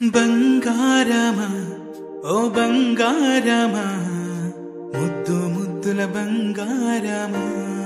బంగారమా ఓ బంగారమా ముద్దు ముద్దుల బంగారమా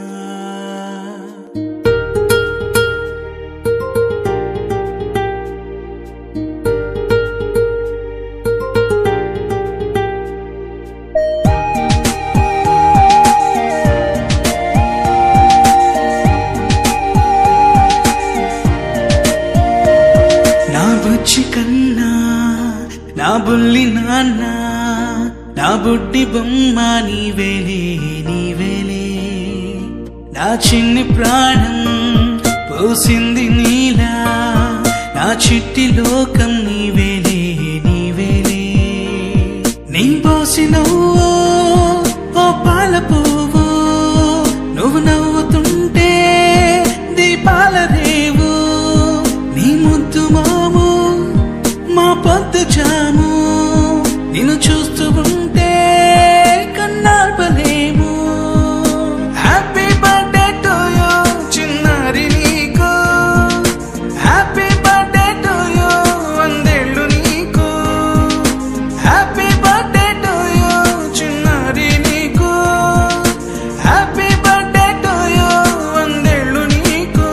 నా బుచ్చి కన్నా నా బుల్లి నాన్న నా బుడ్డి బొమ్మ నీవేలే నీవేలే నా చిన్ని ప్రాణం పోసింది నీలా నా చిట్టి లోకం నీవేలే నీవేలే నీ పోసినవో ఓ పాల పువ్వు నువ్వు నవ్వుతుంటే దీపాల రేవు నీ ముద్దు మాము మా పొద్దు జాము నిన్ను చూస్తూ ఉంటే కన్నార్పలేము హ్యాపీ బర్త్డే టు యూ చిన్నారి నీకు హ్యాపీ బర్త్డే టు యూ వందేళ్ళు నీకు హ్యాపీ బర్త్డే టు యూ చిన్నారి నీకు హ్యాపీ బర్త్డే టు యూ వందేళ్ళు నీకు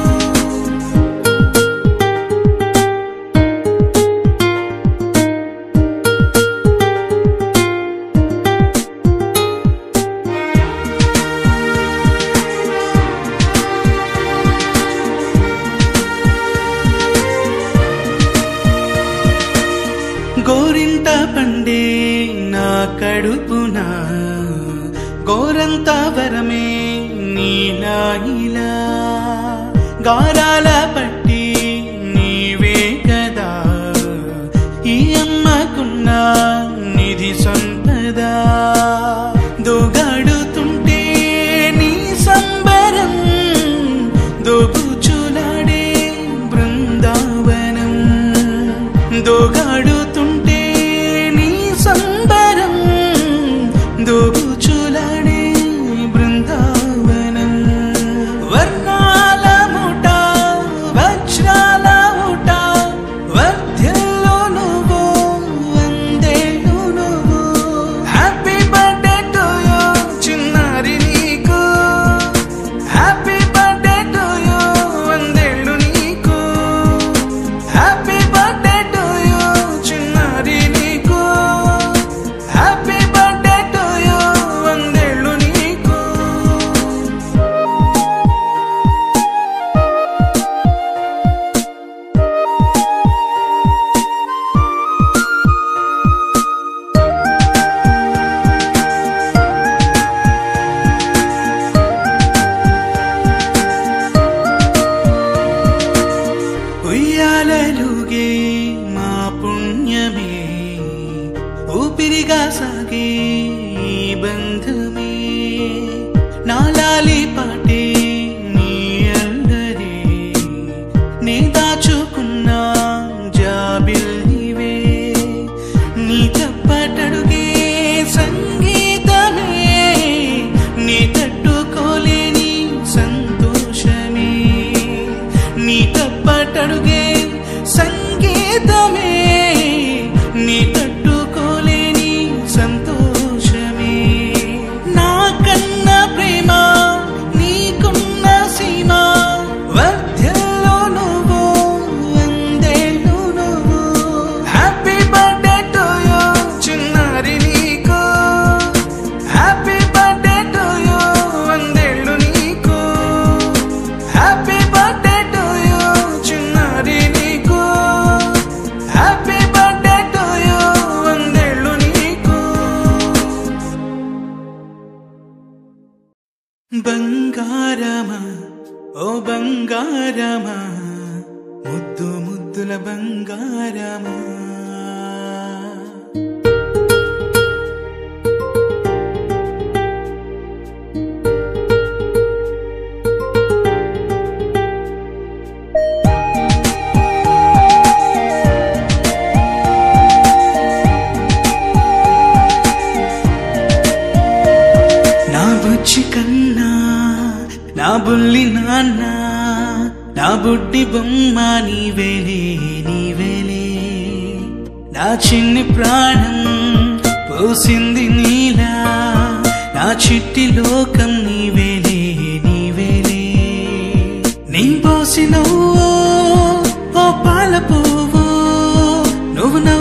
గోరింట పండే నా కడుపున గోరంత వరమే నీలా ఇలా గారాల పట్టి నీవే కదా ఈ అమ్మకున్న నిధి సంపద దోగాడుతుంటే నీ సంబరం దోబుచులాడే బృందావనం దోగాడుతుంటే నీ సంబరం దోబుచులాడే బృందావనం వర్ణాల ముఠ వజ్రాల ముఠ వర్ధ్యలో నువ్వు వందేళ్ళు నువ్వు హ్యాపీ బర్త్డే టు యూ చిన్నారి నీకు హ్యాపీ బర్త్డే టు యూ వందేళ్ళు నీకు హ్యాపీ బర్త్డే టు యూ చిన్నారి నీకు హ్యాపీ బర్త్డే టు యూ వందేళ్ళు నీకు ఉయ్యాలలుగే మా పుణ్యమే ఊపిరిగా సాగే ఈ బంధమే నాలాలి పాటే నీ అల్లరే నే దాచుకున్న జాబిల్లివే నీ తప్పటడుగే సంగీతమే నీ తట్టుకోలేని సంతోషమే నీ తప్పటడుగే సంగీతమే నీ తట్టుకోలేని సంతోషమే నా కన్న ప్రేమ నీకున్న సీమ వర్ధ్యలో నువ్వు వందేళ్ళు నువ్వు హ్యాపీ బర్త్డే టు యూ చిన్నారి నీకు హ్యాపీ బర్త్డే టు యూ వందేళ్ళు నీకు హ్యాపీ బర్త్డే టు యూ చిన్నారి నీకు హ్యాపీ బర్త్డే టు యూ వందేళ్ళు నీకు బంగారమా ఓ బంగారమా ముద్దు ముద్దుల బంగారమా నా బుచ్చి కన్నా నా బుల్లి నాన్న నా బుడ్డి బొమ్మ నీవేలే నీవేలే నా చిన్ని ప్రాణం పోసింది నీలా, నా చిట్టి లోకం నీవేలే నీవేలే. నీ పోసిన